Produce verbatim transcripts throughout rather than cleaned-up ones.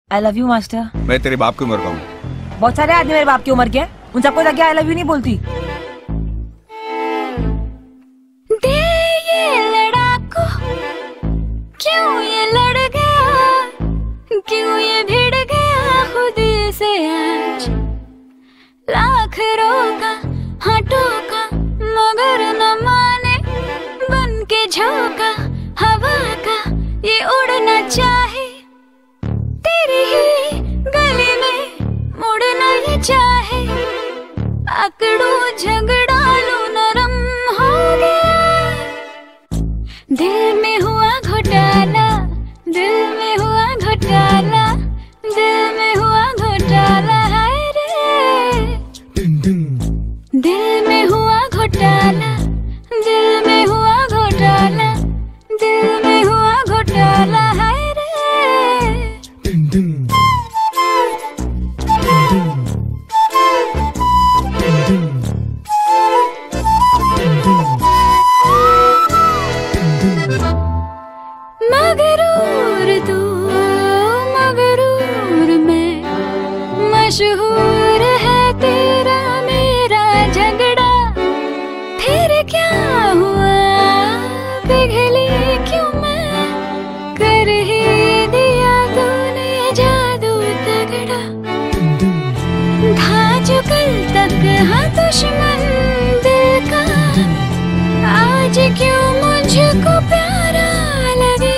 I love you master. मैं तेरे बाप की उम्र का हूँ। बहुत सारे आदमी मेरे बाप की उम्र के हैं, उन सबको जाके आई लव यू नहीं बोलती। दे ये लड़ाकू, क्यों ये लड़ गया, क्यों ये भिड़ गया खुद से आज। लाख रोका हाँ टोका मगर न माने, बन के झोंका हवा का ये उड़ना चाहे। तेरी ही गली में मुड़ना ये चाहे, अकड़ू झगड़ा लो नरम हो गया। दिल में हुआ घोटाला, दिल में हुआ घोटाला, दिल में हुआ घोटाला है रे। दिल में हुआ घोटाला, दिल में हुआ घोटाला, दिल में हुआ घोटाला है रे। मगरूर तू मगरूर मैं, मशहूर है तेरा मेरा झगड़ा। फिर क्या हुआ पिघली क्यों मैं, कर ही दिया तूने जादू तगड़ा। था जो कल तक हाँ दुश्मन दिल का, आज क्यों मुझको प्यारा लगे।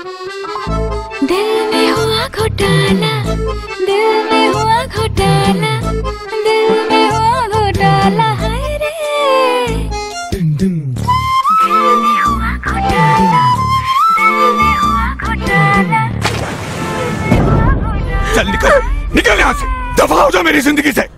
दिल में हुआ घोटाला, दिल में हुआ घोटाला, दिल में हुआ घोटाला है रे। दिल में हुआ घोटाला, दिल में हुआ घोटाला। चल निकल, निकल यहाँ से, दफा हो जा मेरी जिंदगी से।